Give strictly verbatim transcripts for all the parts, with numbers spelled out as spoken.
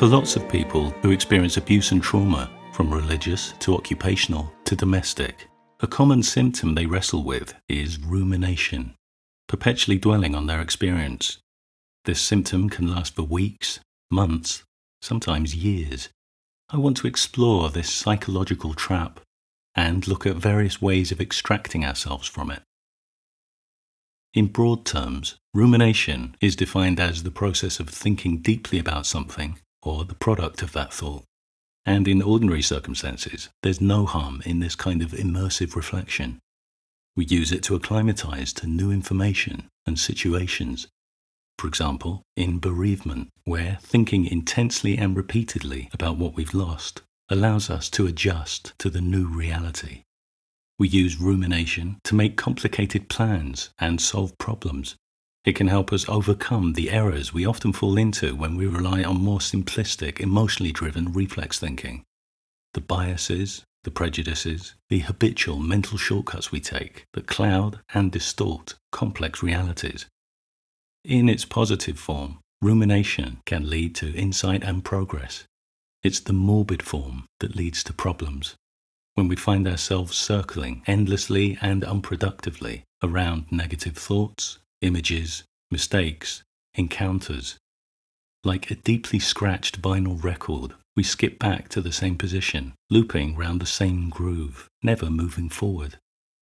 For lots of people who experience abuse and trauma, from religious to occupational to domestic, a common symptom they wrestle with is rumination, perpetually dwelling on their experience. This symptom can last for weeks, months, sometimes years. I want to explore this psychological trap and look at various ways of extracting ourselves from it. In broad terms, rumination is defined as the process of thinking deeply about something or the product of that thought. And in ordinary circumstances, there's no harm in this kind of immersive reflection. We use it to acclimatize to new information and situations. For example, in bereavement, where thinking intensely and repeatedly about what we've lost allows us to adjust to the new reality. We use rumination to make complicated plans and solve problems. It can help us overcome the errors we often fall into when we rely on more simplistic, emotionally driven reflex thinking. The biases, the prejudices, the habitual mental shortcuts we take that cloud and distort complex realities. In its positive form, rumination can lead to insight and progress. It's the morbid form that leads to problems, when we find ourselves circling endlessly and unproductively around negative thoughts, images, mistakes, encounters. Like a deeply scratched vinyl record, we skip back to the same position, looping round the same groove, never moving forward.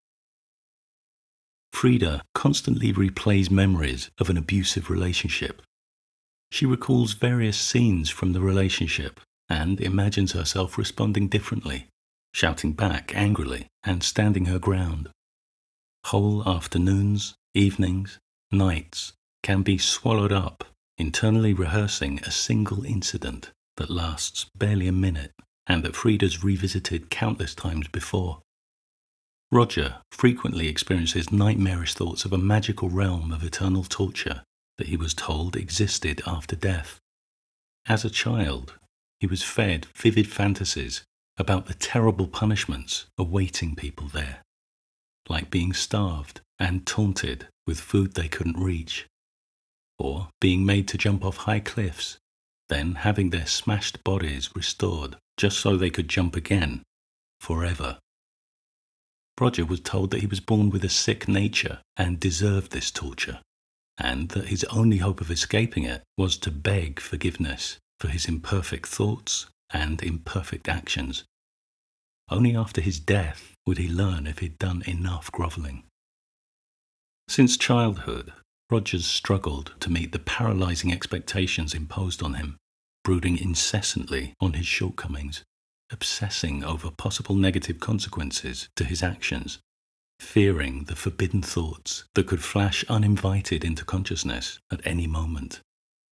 Frida constantly replays memories of an abusive relationship. She recalls various scenes from the relationship and imagines herself responding differently, shouting back angrily and standing her ground. Whole afternoons, evenings, nights can be swallowed up, internally rehearsing a single incident that lasts barely a minute and that Frida's revisited countless times before. Roger frequently experiences nightmarish thoughts of a magical realm of eternal torture that he was told existed after death. As a child, he was fed vivid fantasies about the terrible punishments awaiting people there, like being starved and taunted with food they couldn't reach, or being made to jump off high cliffs, then having their smashed bodies restored just so they could jump again, forever. Roger was told that he was born with a sick nature and deserved this torture, and that his only hope of escaping it was to beg forgiveness for his imperfect thoughts and imperfect actions. Only after his death would he learn if he'd done enough groveling. Since childhood, Roger's struggled to meet the paralyzing expectations imposed on him, brooding incessantly on his shortcomings, obsessing over possible negative consequences to his actions, fearing the forbidden thoughts that could flash uninvited into consciousness at any moment.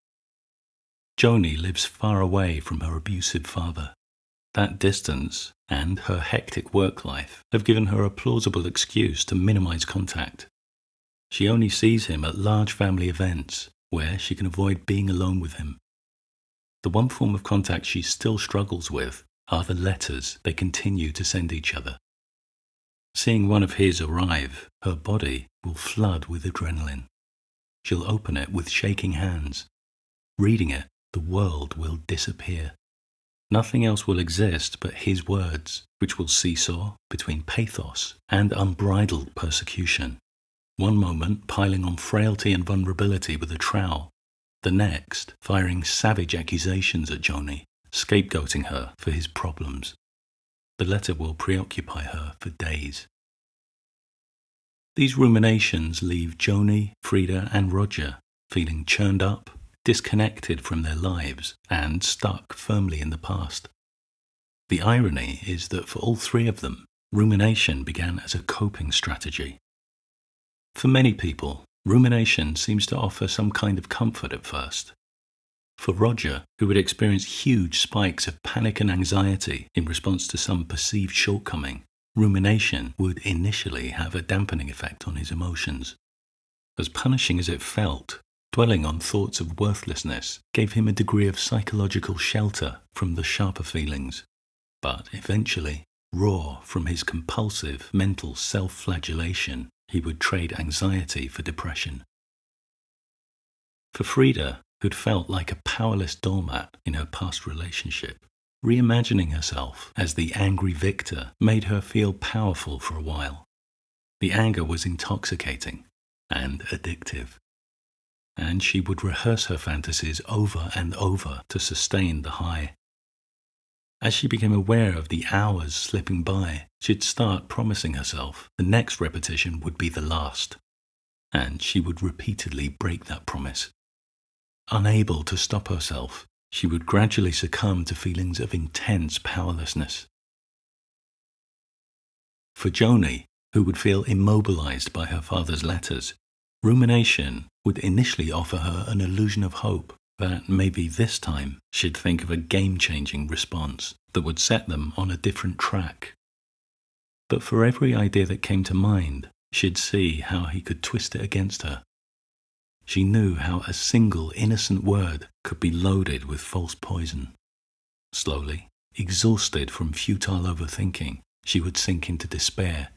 Joni lives far away from her abusive father. That distance and her hectic work life have given her a plausible excuse to minimize contact. She only sees him at large family events where she can avoid being alone with him. The one form of contact she still struggles with are the letters they continue to send each other. Seeing one of his arrive, her body will flood with adrenaline. She'll open it with shaking hands. Reading it, the world will disappear. Nothing else will exist but his words, which will seesaw between pathos and unbridled persecution. One moment piling on frailty and vulnerability with a trowel, the next firing savage accusations at Joni, scapegoating her for his problems. The letter will preoccupy her for days. These ruminations leave Joni, Frida, and Roger feeling churned up, disconnected from their lives, and stuck firmly in the past. The irony is that for all three of them, rumination began as a coping strategy. For many people, rumination seems to offer some kind of comfort at first. For Roger, who would experience huge spikes of panic and anxiety in response to some perceived shortcoming, rumination would initially have a dampening effect on his emotions. As punishing as it felt, dwelling on thoughts of worthlessness gave him a degree of psychological shelter from the sharper feelings. But eventually, raw from his compulsive mental self-flagellation, he would trade anxiety for depression. For Frida, who'd felt like a powerless doormat in her past relationship. Reimagining herself as the angry victor made her feel powerful for a while. The anger was intoxicating and addictive, and she would rehearse her fantasies over and over to sustain the high. As she became aware of the hours slipping by, she'd start promising herself the next repetition would be the last, and she would repeatedly break that promise. Unable to stop herself, she would gradually succumb to feelings of intense powerlessness. For Joni, who would feel immobilized by her father's letters, rumination would initially offer her an illusion of hope that maybe this time she'd think of a game-changing response that would set them on a different track. But for every idea that came to mind, she'd see how he could twist it against her. She knew how a single innocent word could be loaded with false poison. Slowly, exhausted from futile overthinking, she would sink into despair.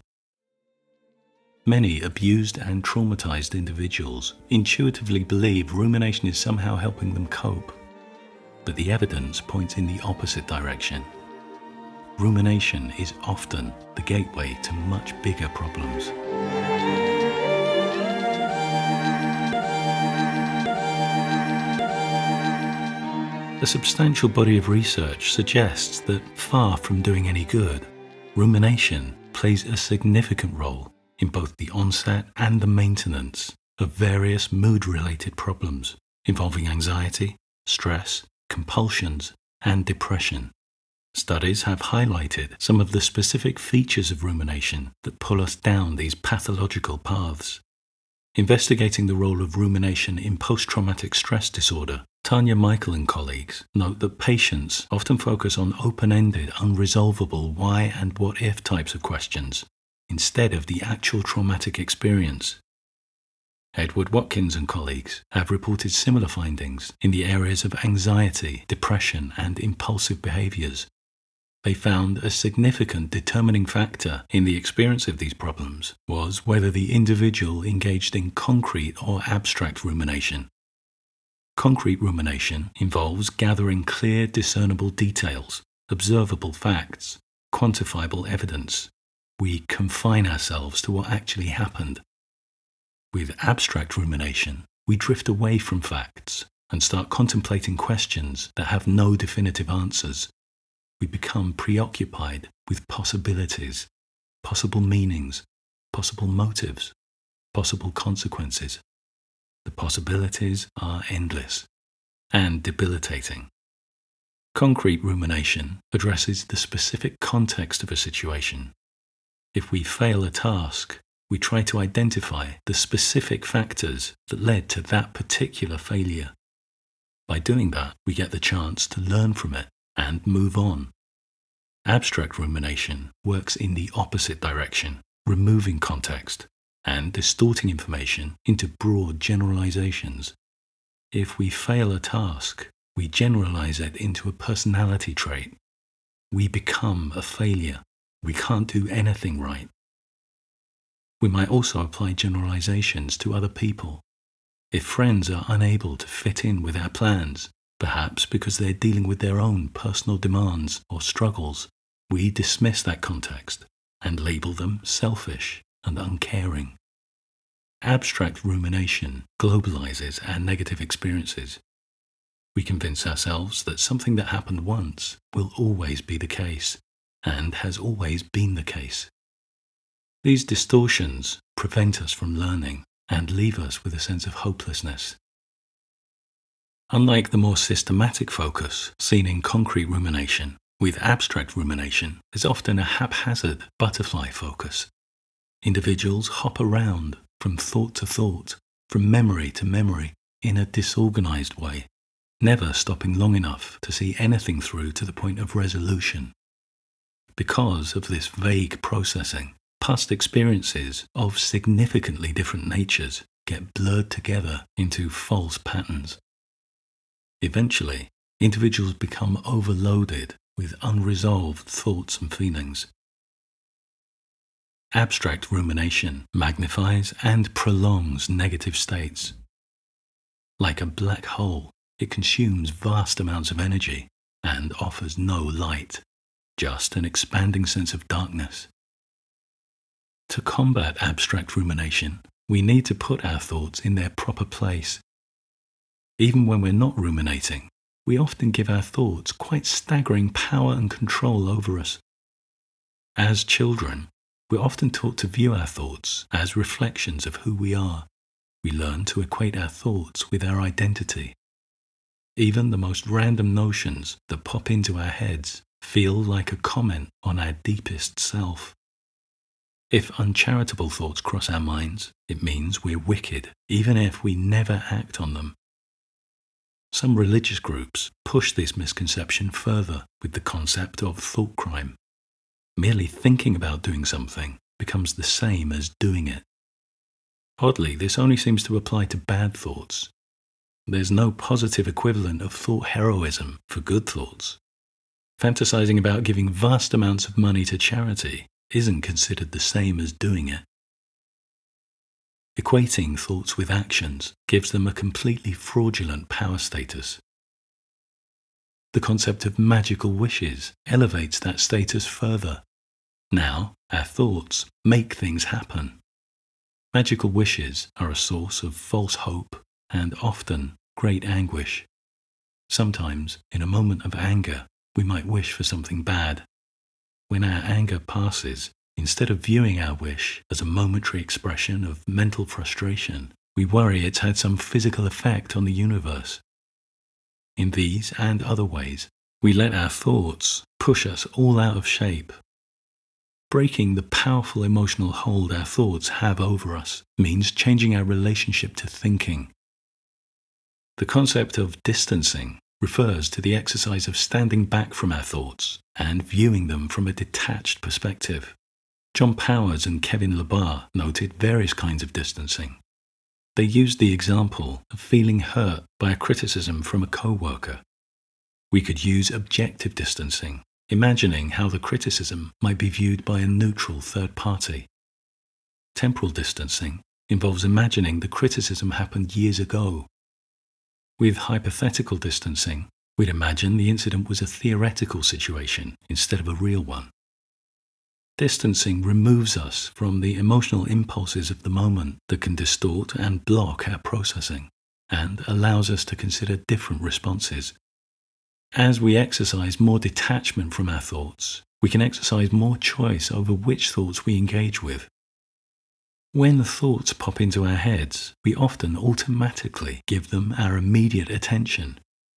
Many abused and traumatized individuals intuitively believe rumination is somehow helping them cope, but the evidence points in the opposite direction. Rumination is often the gateway to much bigger problems. A substantial body of research suggests that, far from doing any good, rumination plays a significant role in both the onset and the maintenance of various mood-related problems involving anxiety, stress, compulsions, and depression. Studies have highlighted some of the specific features of rumination that pull us down these pathological paths. Investigating the role of rumination in post-traumatic stress disorder, Tanya Michael and colleagues note that patients often focus on open-ended, unresolvable why and what if types of questions, instead of the actual traumatic experience. Edward Watkins and colleagues have reported similar findings in the areas of anxiety, depression, and impulsive behaviors. They found a significant determining factor in the experience of these problems was whether the individual engaged in concrete or abstract rumination. Concrete rumination involves gathering clear, discernible details, observable facts, quantifiable evidence. We confine ourselves to what actually happened. With abstract rumination, we drift away from facts and start contemplating questions that have no definitive answers. We become preoccupied with possibilities, possible meanings, possible motives, possible consequences. The possibilities are endless and debilitating. Concrete rumination addresses the specific context of a situation. If we fail a task, we try to identify the specific factors that led to that particular failure. By doing that, we get the chance to learn from it and move on. Abstract rumination works in the opposite direction, removing context and distorting information into broad generalizations. If we fail a task, we generalize it into a personality trait. We become a failure. We can't do anything right. We might also apply generalizations to other people. If friends are unable to fit in with our plans, perhaps because they're dealing with their own personal demands or struggles, we dismiss that context and label them selfish and uncaring. Abstract rumination globalizes our negative experiences. We convince ourselves that something that happened once will always be the case, and has always been the case. These distortions prevent us from learning and leave us with a sense of hopelessness. Unlike the more systematic focus seen in concrete rumination, with abstract rumination, there's often a haphazard butterfly focus. Individuals hop around from thought to thought, from memory to memory, in a disorganized way, never stopping long enough to see anything through to the point of resolution. Because of this vague processing, past experiences of significantly different natures get blurred together into false patterns. Eventually, individuals become overloaded with unresolved thoughts and feelings. Abstract rumination magnifies and prolongs negative states. Like a black hole, it consumes vast amounts of energy and offers no light, just an expanding sense of darkness. To combat abstract rumination, we need to put our thoughts in their proper place. Even when we're not ruminating, we often give our thoughts quite staggering power and control over us. As children, we're often taught to view our thoughts as reflections of who we are. We learn to equate our thoughts with our identity. Even the most random notions that pop into our heads feel like a comment on our deepest self. If uncharitable thoughts cross our minds, it means we're wicked, even if we never act on them. Some religious groups push this misconception further with the concept of thought crime. Merely thinking about doing something becomes the same as doing it. Oddly, this only seems to apply to bad thoughts. There's no positive equivalent of thought heroism for good thoughts. Fantasizing about giving vast amounts of money to charity isn't considered the same as doing it. Equating thoughts with actions gives them a completely fraudulent power status. The concept of magical wishes elevates that status further. Now, our thoughts make things happen. Magical wishes are a source of false hope and often great anguish. Sometimes, in a moment of anger, we might wish for something bad. When our anger passes, instead of viewing our wish as a momentary expression of mental frustration, we worry it's had some physical effect on the universe. In these and other ways, we let our thoughts push us all out of shape. Breaking the powerful emotional hold our thoughts have over us means changing our relationship to thinking. The concept of distancing refers to the exercise of standing back from our thoughts and viewing them from a detached perspective. John Powers and Kevin LeBar noted various kinds of distancing. They used the example of feeling hurt by a criticism from a co-worker. We could use objective distancing, imagining how the criticism might be viewed by a neutral third party. Temporal distancing involves imagining the criticism happened years ago. With hypothetical distancing, we'd imagine the incident was a theoretical situation instead of a real one. Distancing removes us from the emotional impulses of the moment that can distort and block our processing, and allows us to consider different responses. As we exercise more detachment from our thoughts, we can exercise more choice over which thoughts we engage with. When thoughts pop into our heads, we often automatically give them our immediate attention.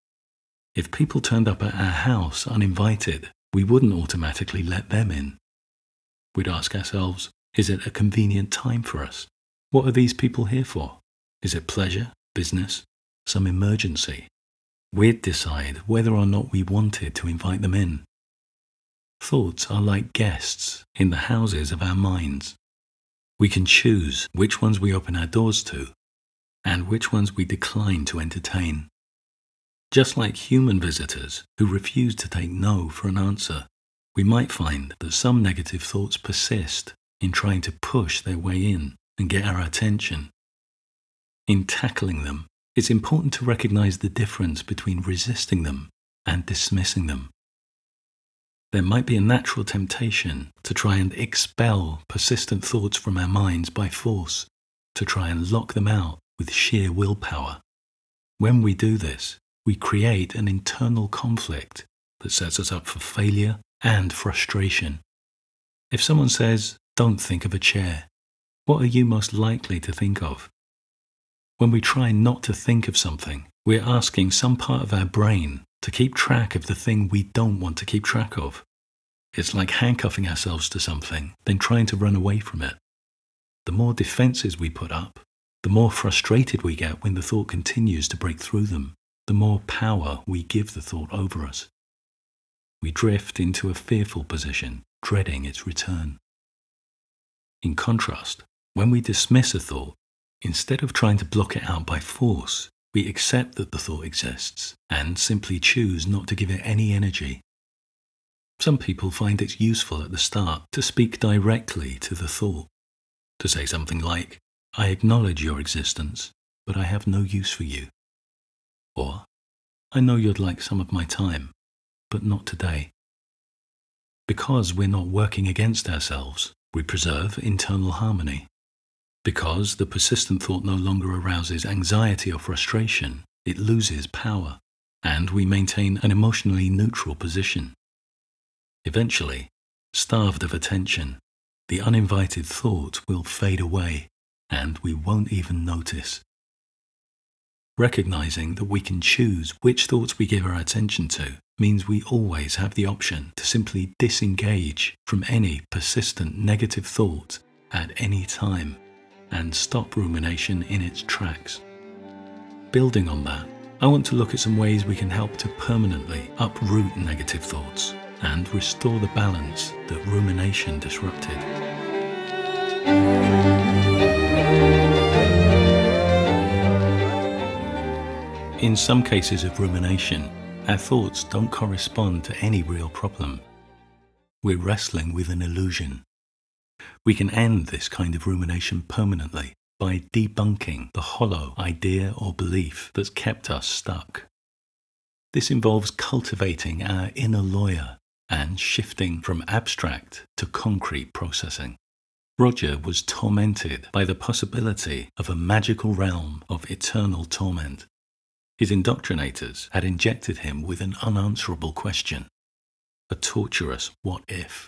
If people turned up at our house uninvited, we wouldn't automatically let them in. We'd ask ourselves, is it a convenient time for us? What are these people here for? Is it pleasure, business, some emergency? We'd decide whether or not we wanted to invite them in. Thoughts are like guests in the houses of our minds. We can choose which ones we open our doors to and which ones we decline to entertain. Just like human visitors who refuse to take no for an answer, we might find that some negative thoughts persist in trying to push their way in and get our attention. In tackling them, it's important to recognize the difference between resisting them and dismissing them. There might be a natural temptation to try and expel persistent thoughts from our minds by force, to try and lock them out with sheer willpower. When we do this, we create an internal conflict that sets us up for failure and frustration. If someone says, "Don't think of a chair," what are you most likely to think of? When we try not to think of something, we're asking some part of our brain to keep track of the thing we don't want to keep track of. It's like handcuffing ourselves to something, then trying to run away from it. The more defenses we put up, the more frustrated we get when the thought continues to break through them, the more power we give the thought over us. We drift into a fearful position, dreading its return. In contrast, when we dismiss a thought, instead of trying to block it out by force, we accept that the thought exists and simply choose not to give it any energy. Some people find it useful at the start to speak directly to the thought, to say something like, "I acknowledge your existence, but I have no use for you. Or, I know you'd like some of my time, but not today. Because we're not working against ourselves, we preserve internal harmony. Because the persistent thought no longer arouses anxiety or frustration, it loses power, and we maintain an emotionally neutral position. Eventually, starved of attention, the uninvited thought will fade away, and we won't even notice. Recognizing that we can choose which thoughts we give our attention to means we always have the option to simply disengage from any persistent negative thought at any time and stop rumination in its tracks. Building on that, I want to look at some ways we can help to permanently uproot negative thoughts and restore the balance that rumination disrupted. In some cases of rumination, our thoughts don't correspond to any real problem. We're wrestling with an illusion. We can end this kind of rumination permanently by debunking the hollow idea or belief that's kept us stuck. This involves cultivating our inner lawyer and shifting from abstract to concrete processing. Roger was tormented by the possibility of a magical realm of eternal torment. His indoctrinators had injected him with an unanswerable question, a torturous what if.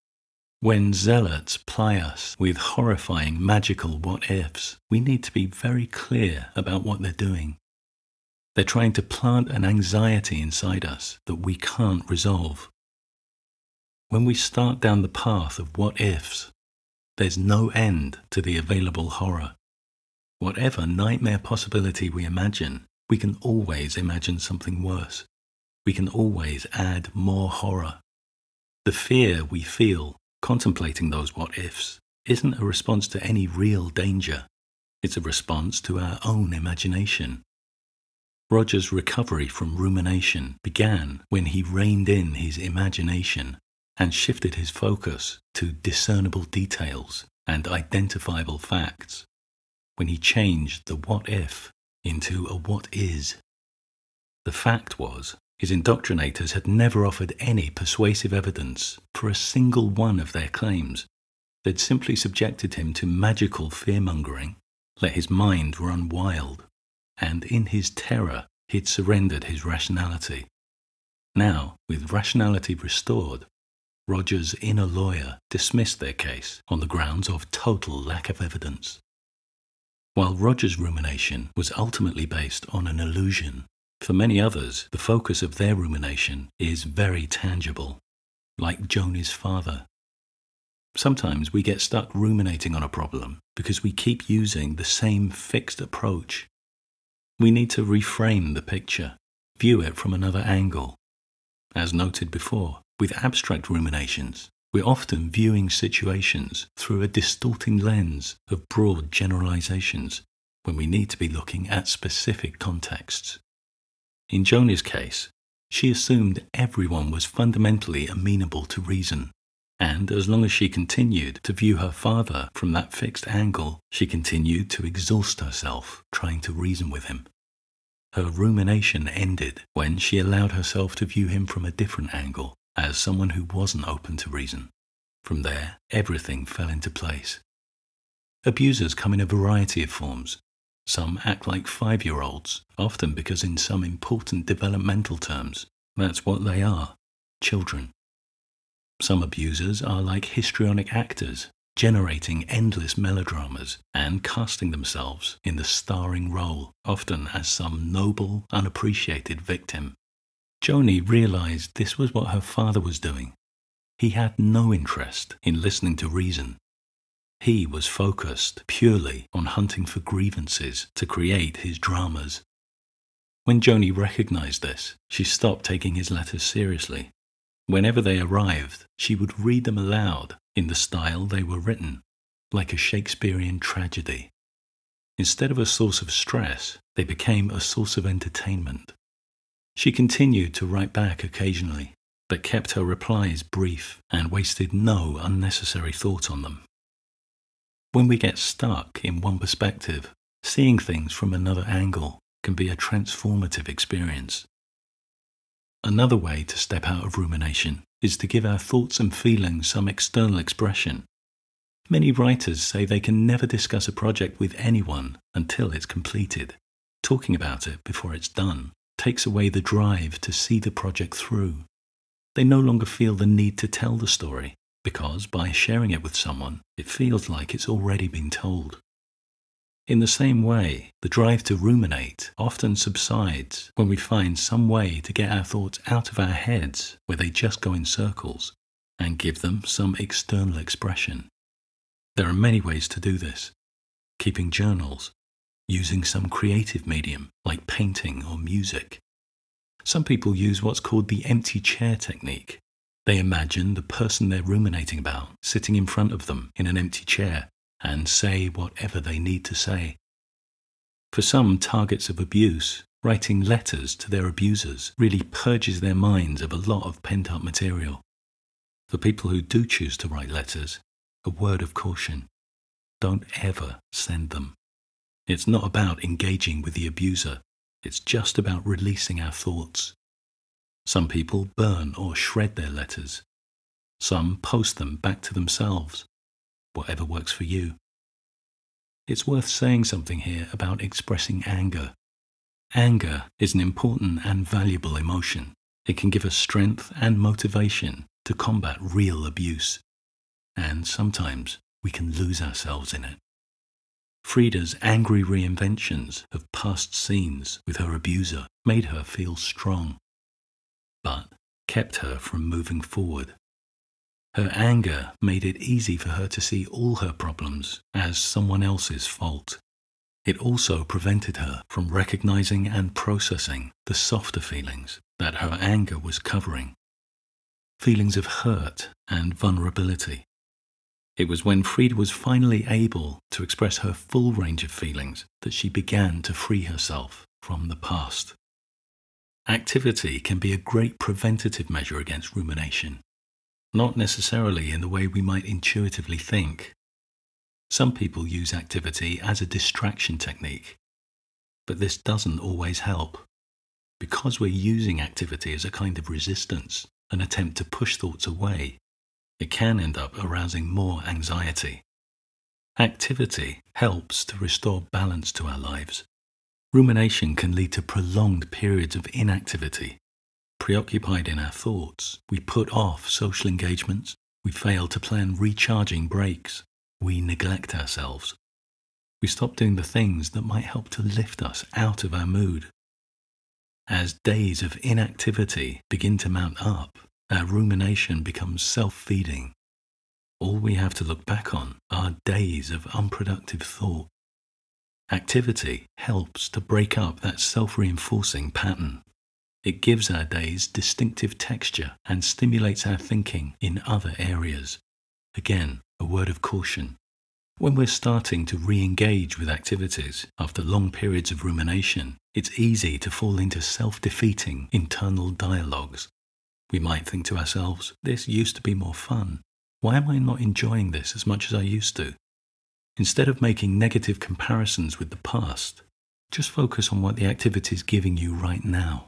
When zealots ply us with horrifying magical what ifs, we need to be very clear about what they're doing. They're trying to plant an anxiety inside us that we can't resolve. When we start down the path of what ifs, there's no end to the available horror. Whatever nightmare possibility we imagine, we can always imagine something worse. We can always add more horror. The fear we feel contemplating those what-ifs isn't a response to any real danger. It's a response to our own imagination. Roger's recovery from rumination began when he reined in his imagination and shifted his focus to discernible details and identifiable facts, when he changed the what-if into a what-is. The fact was, his indoctrinators had never offered any persuasive evidence for a single one of their claims. They'd simply subjected him to magical fear-mongering, let his mind run wild, and in his terror he'd surrendered his rationality. Now, with rationality restored, Roger's inner lawyer dismissed their case on the grounds of total lack of evidence. While Roger's rumination was ultimately based on an illusion, for many others, the focus of their rumination is very tangible, like Joni's father. Sometimes we get stuck ruminating on a problem because we keep using the same fixed approach. We need to reframe the picture, view it from another angle. As noted before, with abstract ruminations, we're often viewing situations through a distorting lens of broad generalizations when we need to be looking at specific contexts. In Joni's case, she assumed everyone was fundamentally amenable to reason, and as long as she continued to view her father from that fixed angle, she continued to exhaust herself trying to reason with him. Her rumination ended when she allowed herself to view him from a different angle, as someone who wasn't open to reason. From there, everything fell into place. Abusers come in a variety of forms. Some act like five-year-olds, often because in some important developmental terms, that's what they are, children. Some abusers are like histrionic actors, generating endless melodramas and casting themselves in the starring role, often as some noble, unappreciated victim. Joni realized this was what her father was doing. He had no interest in listening to reason. He was focused purely on hunting for grievances to create his dramas. When Joni recognized this, she stopped taking his letters seriously. Whenever they arrived, she would read them aloud in the style they were written, like a Shakespearean tragedy. Instead of a source of stress, they became a source of entertainment. She continued to write back occasionally, but kept her replies brief and wasted no unnecessary thought on them. When we get stuck in one perspective, seeing things from another angle can be a transformative experience. Another way to step out of rumination is to give our thoughts and feelings some external expression. Many writers say they can never discuss a project with anyone until it's completed. Talking about it before it's done takes away the drive to see the project through. They no longer feel the need to tell the story, because by sharing it with someone, it feels like it's already been told. In the same way, the drive to ruminate often subsides when we find some way to get our thoughts out of our heads where they just go in circles and give them some external expression. There are many ways to do this. Keeping journals, using some creative medium like painting or music. Some people use what's called the empty chair technique. They imagine the person they're ruminating about sitting in front of them in an empty chair and say whatever they need to say. For some targets of abuse, writing letters to their abusers really purges their minds of a lot of pent-up material. For people who do choose to write letters, a word of caution: don't ever send them. It's not about engaging with the abuser, it's just about releasing our thoughts. Some people burn or shred their letters. Some post them back to themselves. Whatever works for you. It's worth saying something here about expressing anger. Anger is an important and valuable emotion. It can give us strength and motivation to combat real abuse. And sometimes we can lose ourselves in it. Frida's angry reinventions of past scenes with her abuser made her feel strong, but kept her from moving forward. Her anger made it easy for her to see all her problems as someone else's fault. It also prevented her from recognizing and processing the softer feelings that her anger was covering. Feelings of hurt and vulnerability. It was when Frida was finally able to express her full range of feelings that she began to free herself from the past. Activity can be a great preventative measure against rumination. Not necessarily in the way we might intuitively think. Some people use activity as a distraction technique, but this doesn't always help. Because we're using activity as a kind of resistance, an attempt to push thoughts away, it can end up arousing more anxiety. Activity helps to restore balance to our lives. Rumination can lead to prolonged periods of inactivity. Preoccupied in our thoughts, we put off social engagements, we fail to plan recharging breaks, we neglect ourselves. We stop doing the things that might help to lift us out of our mood. As days of inactivity begin to mount up, our rumination becomes self-feeding. All we have to look back on are days of unproductive thought. Activity helps to break up that self-reinforcing pattern. It gives our days distinctive texture and stimulates our thinking in other areas. Again, a word of caution. When we're starting to re-engage with activities after long periods of rumination, it's easy to fall into self-defeating internal dialogues. We might think to ourselves, this used to be more fun. Why am I not enjoying this as much as I used to? Instead of making negative comparisons with the past, just focus on what the activity is giving you right now.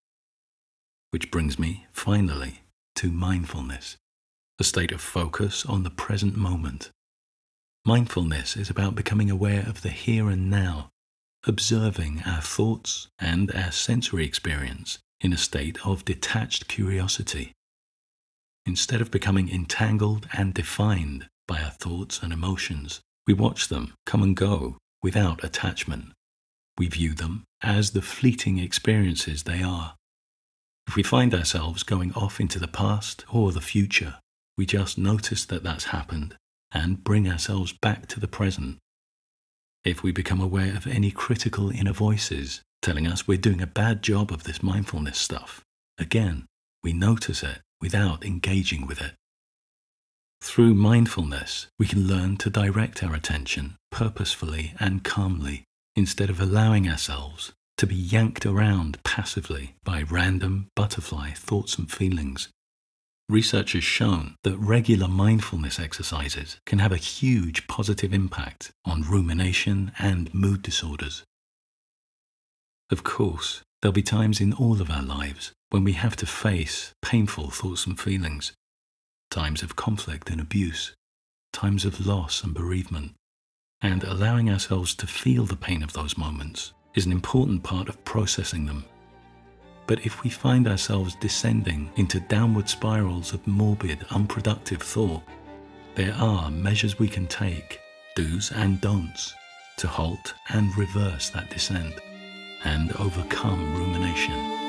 Which brings me, finally, to mindfulness, a state of focus on the present moment. Mindfulness is about becoming aware of the here and now, observing our thoughts and our sensory experience in a state of detached curiosity. Instead of becoming entangled and defined by our thoughts and emotions, we watch them come and go without attachment. We view them as the fleeting experiences they are. If we find ourselves going off into the past or the future, we just notice that that's happened and bring ourselves back to the present. If we become aware of any critical inner voices telling us we're doing a bad job of this mindfulness stuff, again, we notice it without engaging with it. Through mindfulness, we can learn to direct our attention purposefully and calmly instead of allowing ourselves to be yanked around passively by random butterfly thoughts and feelings. Research has shown that regular mindfulness exercises can have a huge positive impact on rumination and mood disorders. Of course, there'll be times in all of our lives when we have to face painful thoughts and feelings, times of conflict and abuse, times of loss and bereavement, and allowing ourselves to feel the pain of those moments is an important part of processing them. But if we find ourselves descending into downward spirals of morbid, unproductive thought, there are measures we can take, do's and don'ts, to halt and reverse that descent and overcome rumination.